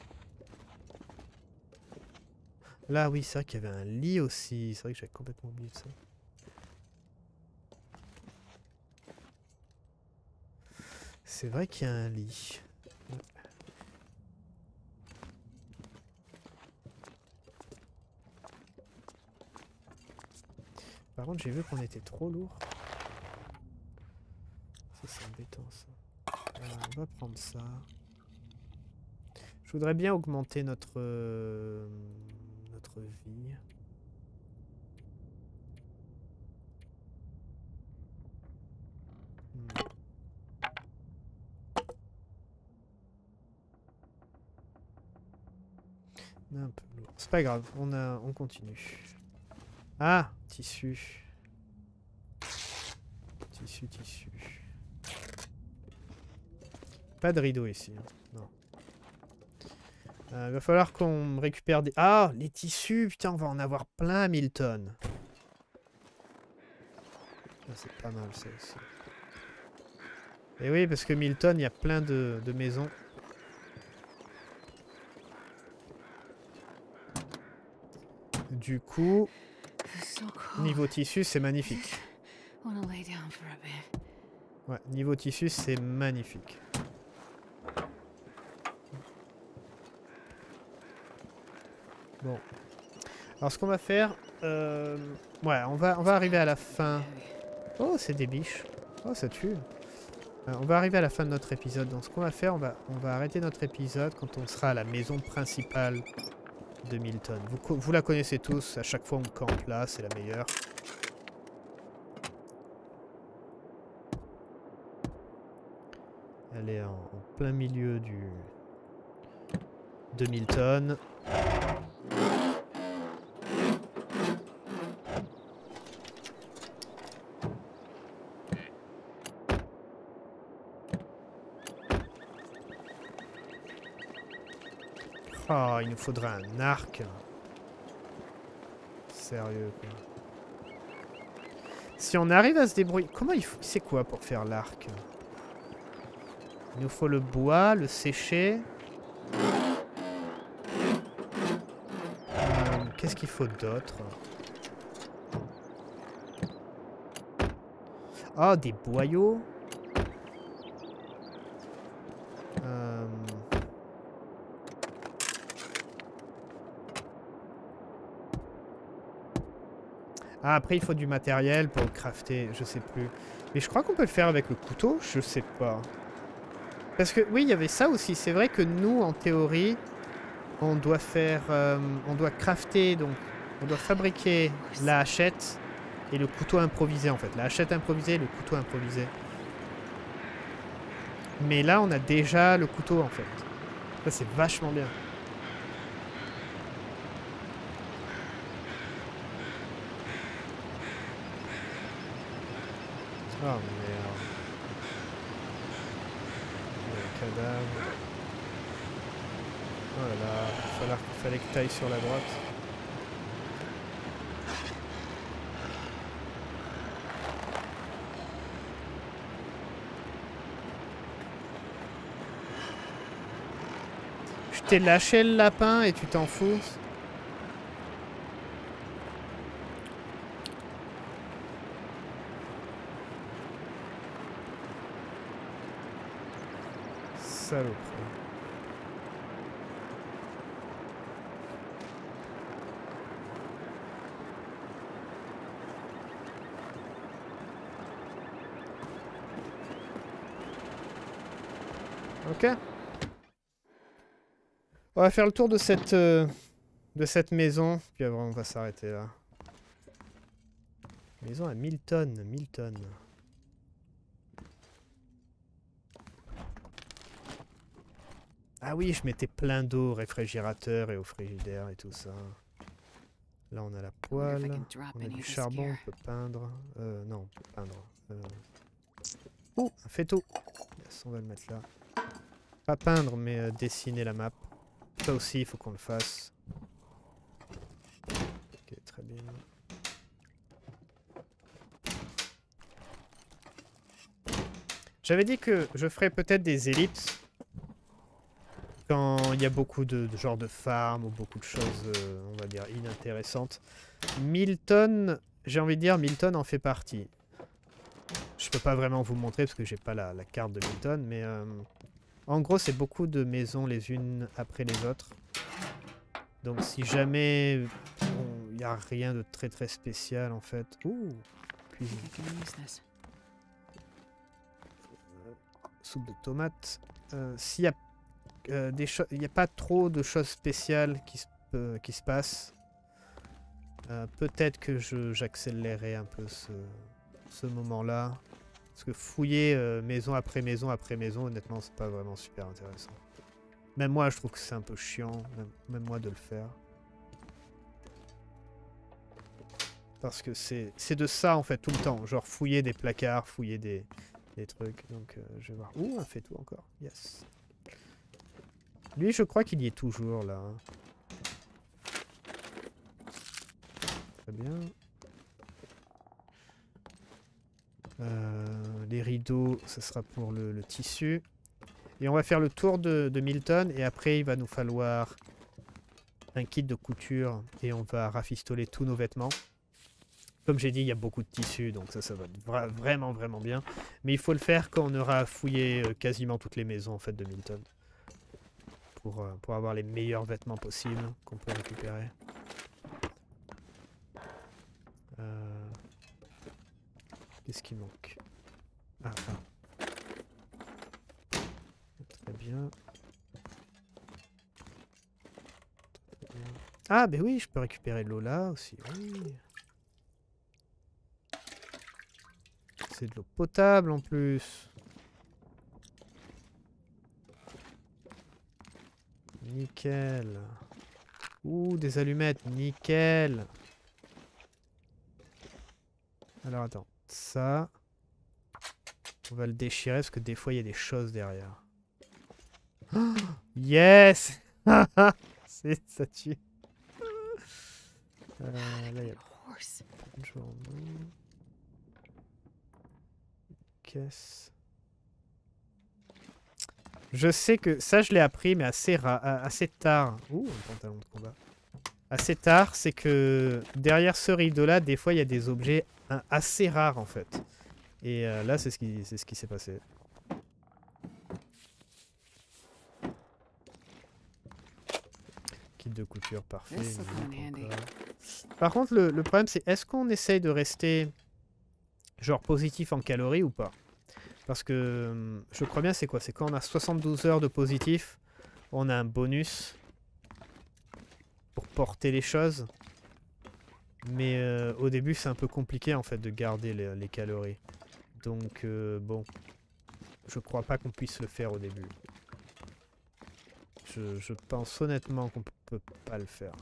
Là oui, c'est vrai qu'il y avait un lit aussi, c'est vrai que j'avais complètement oublié ça. C'est vrai qu'il y a un lit. Par contre, j'ai vu qu'on était trop lourd. C'est embêtant ça. Alors, on va prendre ça. Je voudrais bien augmenter notre euh, notre vie. Hmm. On est un peu lourd. C'est pas grave, on a, on continue. Ah, tissu. Tissu, tissu. Pas de rideau ici. Hein. Non. Il euh, va falloir qu'on récupère des... Ah, les tissus. Putain, on va en avoir plein, Milton. Ah, c'est pas mal, ça aussi. Et oui, parce que Milton, il y a plein de, de maisons. Du coup, niveau tissu, c'est magnifique. Ouais, niveau tissu, c'est magnifique. Bon. Alors, ce qu'on va faire... Euh... Ouais, on va, on va arriver à la fin. Oh, c'est des biches. Oh, ça tue. Euh, on va arriver à la fin de notre épisode. Donc ce qu'on va faire, on va, on va arrêter notre épisode quand on sera à la maison principale de Milton. Vous, vous la connaissez tous, à chaque fois on campe là, c'est la meilleure. Elle est en, en plein milieu du de Milton. Oh, il nous faudra un arc. Sérieux, quoi. Si on arrive à se débrouiller... Comment il faut... C'est quoi pour faire l'arc? Il nous faut le bois, le sécher. Euh, Qu'est-ce qu'il faut d'autre? Oh, des boyaux. Euh... Ah, après, il faut du matériel pour le crafter, je sais plus. Mais je crois qu'on peut le faire avec le couteau, je sais pas. Parce que, oui, il y avait ça aussi. C'est vrai que nous, en théorie, on doit faire... Euh, on doit crafter, donc... On doit fabriquer la hachette et le couteau improvisé, en fait. La hachette improvisée et le couteau improvisé. Mais là, on a déjà le couteau, en fait. Ça, c'est vachement bien. Oh merde. Le cadavre. Oh là là, il fallait, il fallait que tu ailles sur la droite. Je t'ai lâché le lapin et tu t'en fous. Saloperie. Ok. On va faire le tour de cette, euh, de cette maison, puis après on va s'arrêter là. Maison à Milton, Milton. Ah oui, je mettais plein d'eau au réfrigérateur et au frigidaire et tout ça. Là, on a la poêle, on a du charbon, on peut peindre. Euh, non, on peut peindre. Euh... Oh, un fait-tout. Yes, on va le mettre là. Pas peindre, mais euh, dessiner la map. Ça aussi, il faut qu'on le fasse. Ok, très bien. J'avais dit que je ferais peut-être des ellipses quand il y a beaucoup de, de genre de farm ou beaucoup de choses, euh, on va dire, inintéressantes. Milton, j'ai envie de dire, Milton en fait partie. Je peux pas vraiment vous montrer parce que j'ai pas la, la carte de Milton, mais euh, en gros, c'est beaucoup de maisons les unes après les autres. Donc si jamais il n'y a rien de très très spécial en fait. Ouh, cuisine. Soupe de tomates. Euh, S'il y a euh, des choses, il n'y a pas trop de choses spéciales qui se, euh, qui se passent. Euh, Peut-être que j'accélérerai un peu ce, ce moment-là. Parce que fouiller euh, maison après maison après maison, honnêtement, c'est pas vraiment super intéressant. Même moi, je trouve que c'est un peu chiant, même, même moi, de le faire. Parce que c'est de ça, en fait, tout le temps. Genre fouiller des placards, fouiller des, des trucs. Donc, euh, je vais voir. Ouh, un fait tout encore. Yes. Lui, je crois qu'il y est toujours, là. Très bien. Euh, les rideaux, ce sera pour le, le tissu. Et on va faire le tour de, de Milton. Et après, il va nous falloir un kit de couture. Et on va rafistoler tous nos vêtements. Comme j'ai dit, il y a beaucoup de tissus. Donc ça, ça va être vra vraiment, vraiment bien. Mais il faut le faire quand on aura fouillé euh, quasiment toutes les maisons en fait, de Milton. Pour, euh, pour avoir les meilleurs vêtements possibles qu'on peut récupérer. Euh... Qu'est-ce qui manque? Ah, ah. bien. Très bien. Ah, ben oui, je peux récupérer l'eau là aussi. Oui. C'est de l'eau potable en plus. Nickel. Ouh, des allumettes. Nickel. Alors attends. Ça. On va le déchirer parce que des fois il y a des choses derrière. Oh, yes. C'est ça tue. Euh, là il y a une journée. Caisse. Je sais que ça je l'ai appris mais assez, assez tard. Ouh, un pantalon de combat. Assez tard, c'est que derrière ce rideau là, des fois il y a des objets hein, assez rares en fait. Et euh, là c'est ce qui c'est ce qui s'est passé. Kit de couture, parfait. Par contre le, le problème c'est est-ce qu'on essaye de rester genre positif en calories ou pas? Parce que je crois bien c'est quoi? C'est quand on a soixante-douze heures de positif, on a un bonus pour porter les choses. Mais euh, au début c'est un peu compliqué en fait de garder les, les calories. Donc euh, bon, je crois pas qu'on puisse le faire au début. Je, je pense honnêtement qu'on peut pas le faire.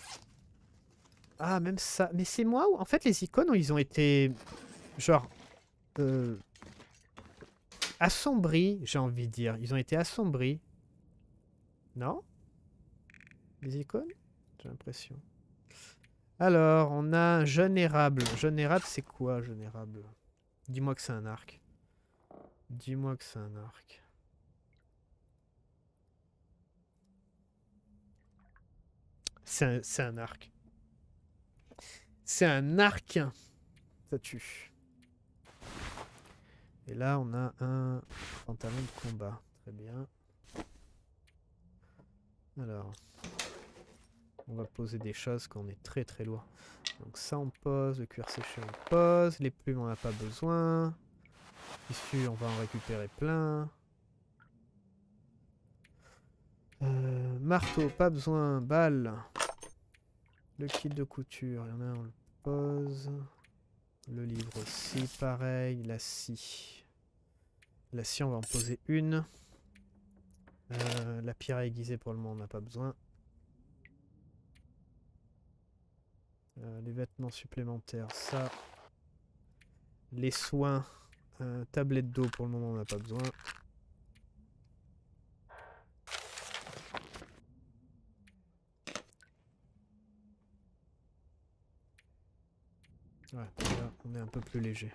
Ah même ça, mais c'est moi ou en fait les icônes ils ont été genre euh, assombris, j'ai envie de dire. Ils ont été assombris. Non? Les icônes? J'ai l'impression. Alors, on a un jeune érable. Jeune érable, c'est quoi, jeune érable? Dis-moi que c'est un arc. Dis-moi que c'est un arc. C'est un, un arc. C'est un arc. Ça tue. Et là, on a un pantalon de combat. Très bien. Alors, on va poser des choses quand on est très très loin. Donc ça, on pose. Le cuir séché, on pose. Les plumes, on n'a pas besoin. Tissu, on va en récupérer plein. Euh, marteau, pas besoin. Balle. Le kit de couture, il y en a un, on le pose. Le livre aussi, pareil. La scie. La scie, on va en poser une. Euh, la pierre à aiguiser, pour le moment, on n'a pas besoin. Euh, les vêtements supplémentaires, ça. Les soins. Euh, tablette d'eau, pour le moment, on n'a pas besoin. Ouais, là, on est un peu plus léger.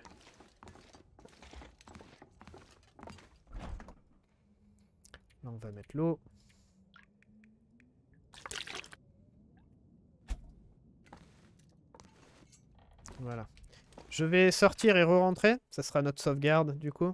Là, on va mettre l'eau. Voilà. Je vais sortir et re-rentrer. Ça sera notre sauvegarde, du coup.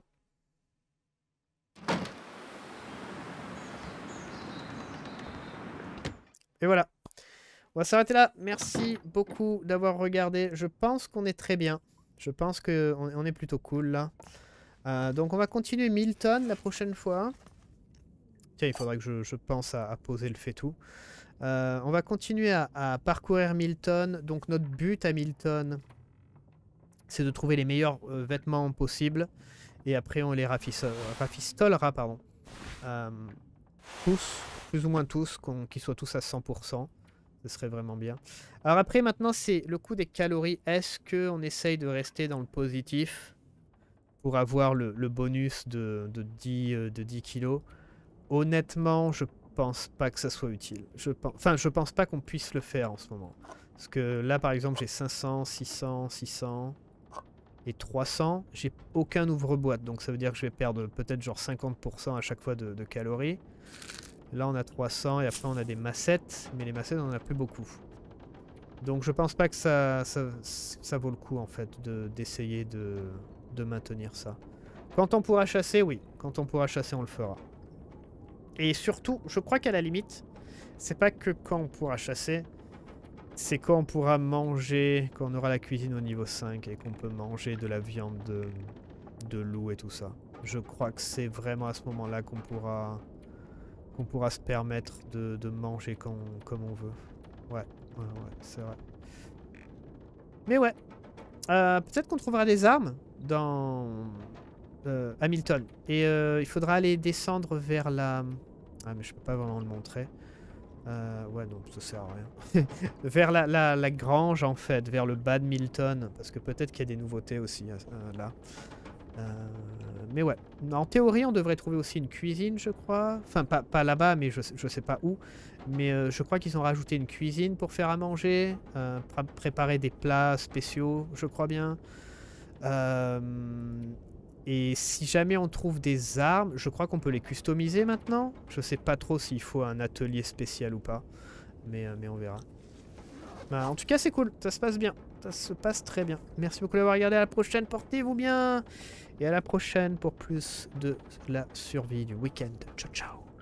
Et voilà. On va s'arrêter là. Merci beaucoup d'avoir regardé. Je pense qu'on est très bien. Je pense qu'on on est plutôt cool, là. Euh, donc, on va continuer Milton la prochaine fois. Tiens, il faudrait que je, je pense à, à poser le fait-tout. Euh, on va continuer à, à parcourir Milton. Donc, notre but à Milton, c'est de trouver les meilleurs euh, vêtements possibles. Et après, on les rafistolera, pardon. Euh, tous, plus ou moins tous, qu'on, qu'ils soient tous à cent pour cent. Ce serait vraiment bien. Alors après, maintenant, c'est le coup des calories. Est-ce qu'on essaye de rester dans le positif pour avoir le, le bonus de, de, dix, euh, de dix kilos? Honnêtement, je pense pas que ça soit utile. Je pense, enfin, je pense pas qu'on puisse le faire en ce moment. Parce que là, par exemple, j'ai cinq cents, six cents, six cents et trois cents. J'ai aucun ouvre-boîte. Donc ça veut dire que je vais perdre peut-être genre cinquante pour cent à chaque fois de, de calories. Là, on a trois cents et après, on a des massettes. Mais les massettes, on en a plus beaucoup. Donc, je pense pas que ça, ça, ça vaut le coup, en fait, de, d'essayer de, de maintenir ça. Quand on pourra chasser, oui. Quand on pourra chasser, on le fera. Et surtout, je crois qu'à la limite, c'est pas que quand on pourra chasser, c'est quand on pourra manger, quand on aura la cuisine au niveau cinq et qu'on peut manger de la viande de, de loup et tout ça. Je crois que c'est vraiment à ce moment-là qu'on pourra... qu'on pourra se permettre de, de manger quand, comme on veut. Ouais, ouais, ouais, c'est vrai. Mais ouais, euh, peut-être qu'on trouvera des armes dans euh, Hamilton. Et euh, il faudra aller descendre vers la... Ah mais je peux pas vraiment le montrer. Euh, ouais, non, ça sert à rien. Vers la, la, la grange, en fait, vers le bas de Milton. Parce que peut-être qu'il y a des nouveautés aussi, euh, là. Euh, mais ouais, en théorie, on devrait trouver aussi une cuisine, je crois. Enfin, pas, pas là-bas, mais je, je sais pas où. Mais euh, je crois qu'ils ont rajouté une cuisine pour faire à manger. Euh, pr préparer des plats spéciaux, je crois bien. Euh... Et si jamais on trouve des armes, je crois qu'on peut les customiser maintenant. Je sais pas trop s'il faut un atelier spécial ou pas. Mais, euh, mais on verra. Bah, en tout cas, c'est cool. Ça se passe bien. Ça se passe très bien. Merci beaucoup d'avoir regardé. À la prochaine. Portez-vous bien. Et à la prochaine pour plus de la survie du week-end. Ciao, ciao.